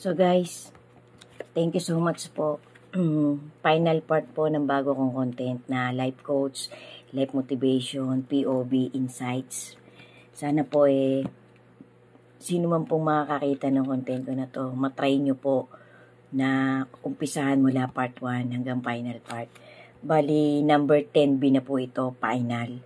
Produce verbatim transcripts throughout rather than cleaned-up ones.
So guys, thank you so much po. Final part po ng bago kong content na life coach, life motivation, P O V, insights. Sana po eh, sino man pong makakakita ng content ko na to, matry nyo po na umpisahan mula part one hanggang final part. Bali, number ten B na po ito, final.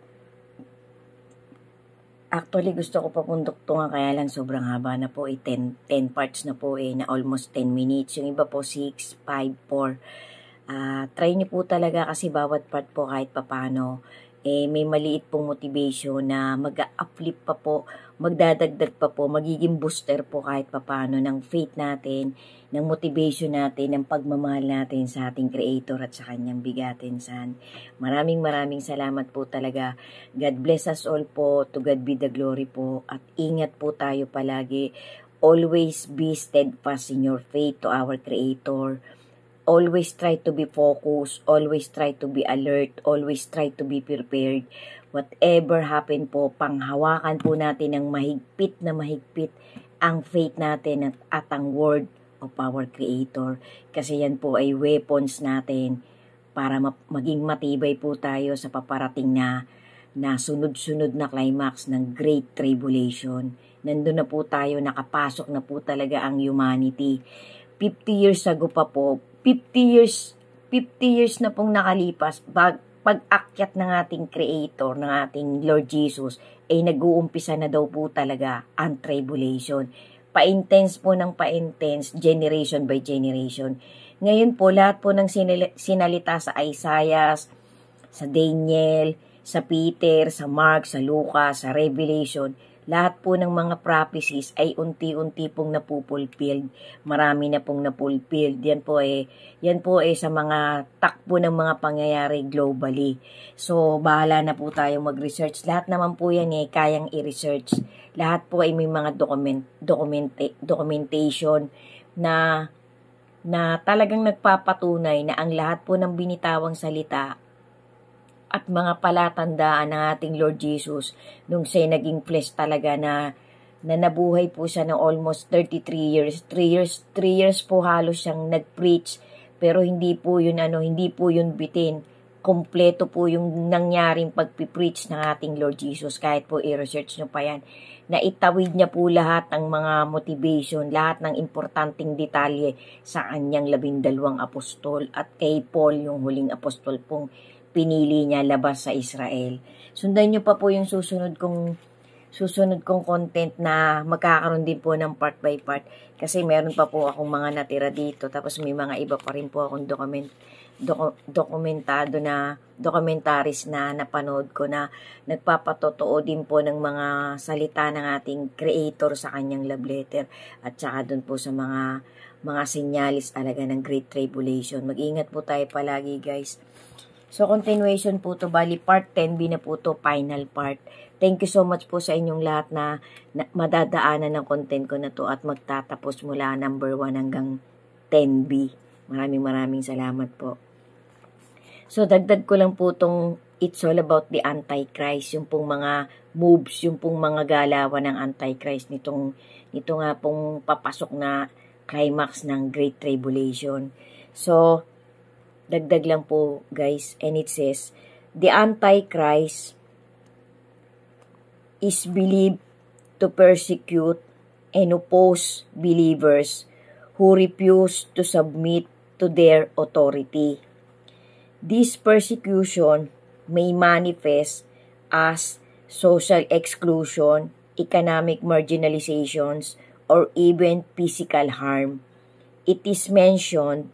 Actually, gusto ko pa pong duktungan, kaya lang sobrang haba na po eh, ten, ten parts na po eh, na almost ten minutes. Yung iba po, six, five, four. Uh, try nyo po talaga kasi bawat part po kahit papano, eh, may maliit pong motivation na mag-uplift pa po, magdadagdag pa po, magiging booster po kahit papano ng faith natin, ng motivation natin, ng pagmamahal natin sa ating Creator at sa kanyang bigatin san. Maraming maraming salamat po talaga. God bless us all po. To God be the glory po. At ingat po tayo palagi. Always be steadfast in your faith to our Creator. Always try to be focused, always try to be alert, always try to be prepared. Whatever happen po, panghawakan po natin ng mahigpit na mahigpit ang faith natin at, at ang word of our Creator. Kasi yan po ay weapons natin para ma- maging matibay po tayo sa paparating na, na sunod-sunod na climax ng Great Tribulation. Nandun na po tayo, nakapasok na po talaga ang humanity. fifty years ago pa po, fifty years, fifty years na pong nakalipas, bag, pag-akyat ng ating Creator, ng ating Lord Jesus, ay nag-uumpisa na daw po talaga ang tribulation. Pa-intense po ng pa-intense, generation by generation. Ngayon po, lahat po ng sinalita sa Isaiah, sa Daniel, sa Peter, sa Mark, sa Lucas, sa Revelation, lahat po ng mga prophecies ay unti-unti pong napupulfilled. Marami na pong napulfilled. Yan po eh, yan po eh sa mga takbo ng mga pangyayari globally. So, bahala na po tayong mag-research. Lahat naman po yan eh, kayang i-research. Lahat po ay may mga document, document, documentation na, na talagang nagpapatunay na ang lahat po ng binitawang salita at mga palatandaan ng ating Lord Jesus nung siya naging flesh talaga na, na nabuhay po siya ng almost thirty-three years. three years, three years po halos siyang nag-preach, pero hindi po yun ano, hindi po yun bitin. Kompleto po yung nangyaring pagpipreach ng ating Lord Jesus. Kahit po i-research nyo pa yan. Naitawid niya po lahat ng mga motivation, lahat ng importanteng detalye sa kanyang labindalawang apostol at kay Paul, yung huling apostol pong pinili niya labas sa Israel. Sundan niyo pa po yung susunod kong susunod kong content na magkakaroon din po ng part by part kasi meron pa po akong mga natira dito, tapos may mga iba pa rin po akong document doku, dokumentado na documentaries na napanood ko na nagpapatotoo din po ng mga salita ng ating Creator sa kanyang love letter at saka dun po sa mga mga senyalis talaga ng Great Tribulation. Mag-ingat po tayo palagi, guys. So, continuation po to, bali part ten B na po to, final part. Thank you so much po sa inyong lahat na, na madadaanan ng content ko na to at magtatapos mula number one hanggang ten B. Maraming maraming salamat po. So, dagdag ko lang po tong it's all about the Antichrist, yung pong mga moves, yung pong mga galawan ng Antichrist nitong, nito nga pong papasok na climax ng Great Tribulation. So, dagdag lang po guys, and it says, the Antichrist is believed to persecute and oppose believers who refuse to submit to their authority. This persecution may manifest as social exclusion, economic marginalizations, or even physical harm. It is mentioned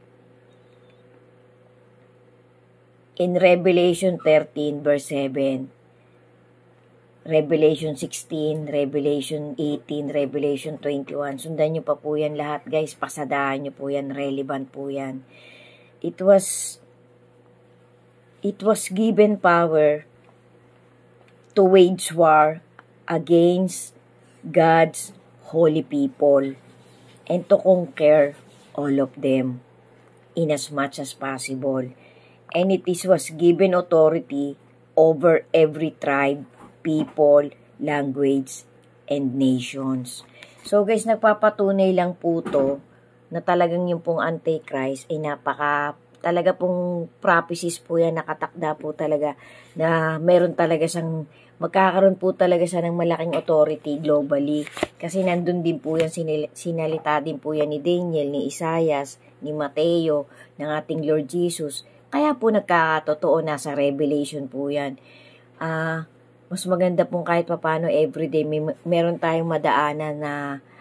in Revelation thirteen verse seven, Revelation sixteen, Revelation eighteen, Revelation twenty-one. Sundan nyo pa po yan lahat guys. Pasadahan nyo po yan. Relevant po yan. It was, it was given power to wage war against God's holy people and to conquer all of them in as much as possible. And it is was given authority over every tribe, people, language, and nations. So guys, nagpapatunay lang po to na talagang yung pong Antichrist ay napaka talaga pong prophecies po yan, nakatakda po talaga na meron talaga siyang magkakaroon po talaga siya ng malaking authority globally. Kasi nandun din po yan, sinil, sinalita din po yan ni Daniel, ni Isaias, ni Mateo, ng ating Lord Jesus. Kaya po nagkakatotoo, nasa Revelation po yan. Ah, uh, mas maganda pong kahit papano everyday may meron tayong madaanan na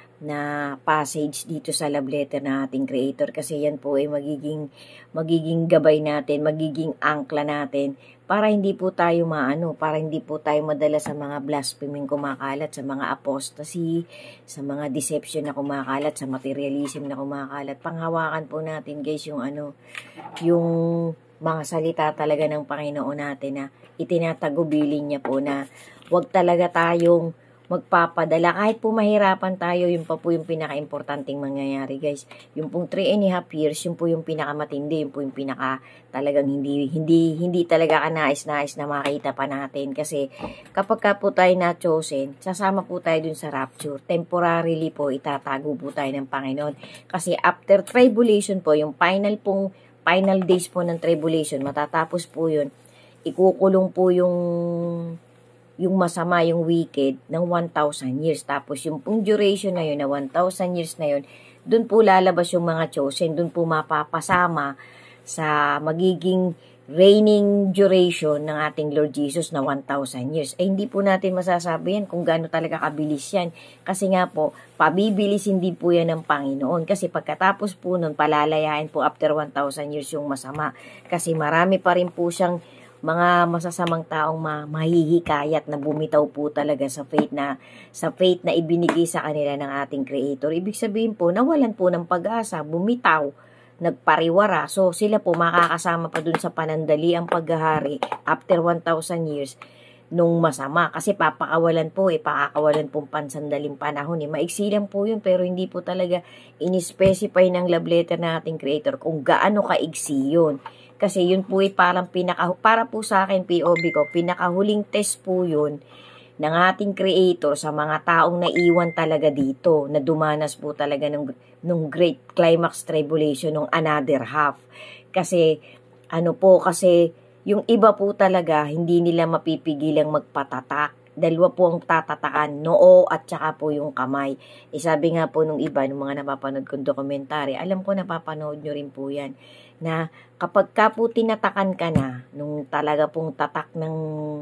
na passage dito sa love letter ng ating Creator, kasi yan po ay magiging magiging gabay natin, magiging angkla natin para hindi po tayo maano, para hindi po tayo madala sa mga blaspheming kumakalat, sa mga apostasy, sa mga deception na kumakalat, sa materialism na kumakalat. Panghawakan po natin guys yung ano, yung mga salita talaga ng Panginoon natin na itinatagubilin niya po na wag talaga tayong magpapadala. Kahit po mahirapan tayo, yun pa po yung pinaka-importanting mangyayari guys. Yung pong three and a half years, yun po yung pinaka-matindi, yun po yung pinaka talagang hindi, hindi, hindi talaga kanais-nais na makita pa natin. Kasi kapag ka po tayo na-chosen, sasama po tayo dun sa rapture. Temporarily po, itatago po tayo ng Panginoon. Kasi after tribulation po, yung final pong, final days po ng tribulation, matatapos po yun, ikukulong po yung yung masama, yung wicked, ng one thousand years. Tapos yung pong duration na yun, na one thousand years na yun, dun po lalabas yung mga chosen, dun po mapapasama sa magiging reigning duration ng ating Lord Jesus na one thousand years. Eh, hindi po natin masasabi yan kung gaano talaga kabilis yan. Kasi nga po, pabibilis hindi po yan ng Panginoon. Kasi pagkatapos po nun, palalayain po after one thousand years yung masama. Kasi marami pa rin po siyang mga masasamang taong ma mahihikayat na bumitaw po talaga sa faith na sa faith na ibinigay sa kanila ng ating Creator. Ibig sabihin po, nawalan po ng pag-asa, bumitaw, nagpariwara. So sila po makakasama pa dun sa panandaliang paghahari after one thousand years nung masama. Kasi papakawalan po eh, pakakawalan pong pansandaling panahon eh. Maiksi lang po yun, pero hindi po talaga in-specify ng love letter ng ating Creator kung gaano kaiksi yun. Kasi yun po ay parang pinaka, para po sa akin, P O V ko, pinakahuling test po yun ng ating Creator sa mga taong naiwan talaga dito, na dumanas po talaga ng, ng Great Climax Tribulation, ng another half. Kasi, ano po, kasi yung iba po talaga, hindi nila mapipigilang magpatatak. Dalawa po ang tatatakan, noo at saka po yung kamay. E sabi nga po nung iba, nung mga napapanood kong dokumentary, alam ko napapanood nyo rin po yan, na kapag ka po tinatakan ka na, nung talaga pong tatak ng,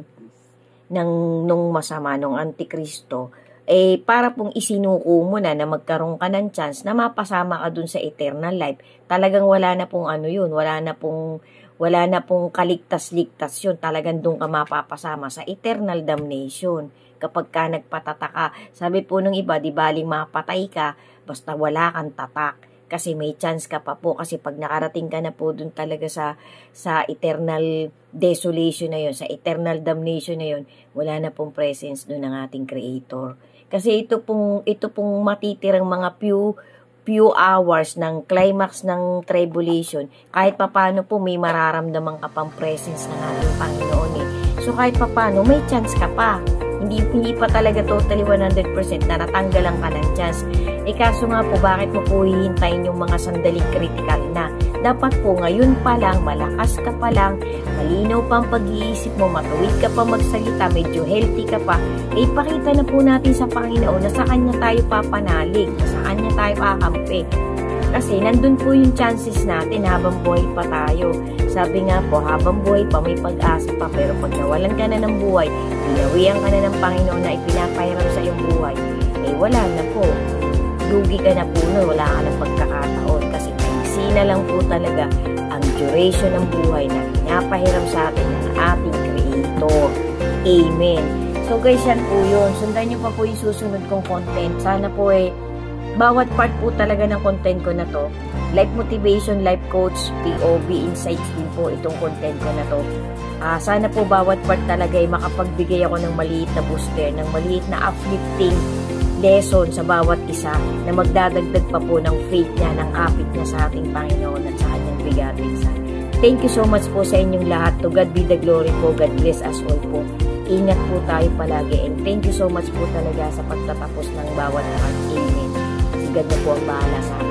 ng nung masama, nung Antikristo, eh para pong isinuko mo na na magkaroon ka ng chance na mapasama ka dun sa eternal life. Talagang wala na pong ano yun, wala na pong, wala na pong kaligtas-ligtas yun. Talagang dun ka mapapasama sa eternal damnation. Kapag ka nagpatataka, sabi po nung iba, di baling mapatay ka, basta wala kang tatak. Kasi may chance ka pa po, kasi pag nakarating ka na po dun talaga sa sa eternal desolation na yun, sa eternal damnation na yun, wala na pong presence dun ng ating Creator. Kasi ito pong ito pong matitirang mga few few hours ng climax ng tribulation, kahit papano po may mararamdaman ka pang presence ng ating Panginoon eh. So kahit papano may chance ka pa. Hindi, hindi pa talaga totally one hundred percent na natanggalan ka ng chance. Eh kaso nga po, bakit mo po hihintayin yung mga sandaling critical na? Dapat po ngayon pa lang, malakas ka pa lang, malinaw pa ang pag-iisip mo, matuwid ka pa magsalita, medyo healthy ka pa, eh ipakita na po natin sa Panginoon na sa Kanya tayo papanalig, na sa Kanya tayo kakampi. Kasi nandun po yung chances natin habang buhay pa tayo. Sabi nga po, habang buhay pa may pag-asa pa, pero pag nawalan ka na ng buhay, pinawian ka na ng Panginoon na ipinapahiram sa iyong buhay, eh wala na po. Lugi ka na po nun, wala ka ng pagkakataon. Kasi kaiksi na lang po talaga ang duration ng buhay na pinapahiram sa atin ng ating Creator. Amen. So guys, yan po yun. Sundan nyo pa po yung susunod kong content. Sana po eh, bawat part po talaga ng content ko na to, life motivation, life coach, P O V insights din po itong content ko na to. Uh, sana po bawat part talaga ay makapagbigay ako ng maliit na booster, ng maliit na uplifting lesson sa bawat isa na magdadagdag pa po ng faith niya, ng apit niya sa ating Panginoon at sa kanyang bigatin sa. Thank you so much po sa inyong lahat. To God be the glory po. God bless us all po. Ingat po tayo palagi, and thank you so much po talaga sa pagtatapos ng bawat part. Amen. God na po ang bahala sa akin.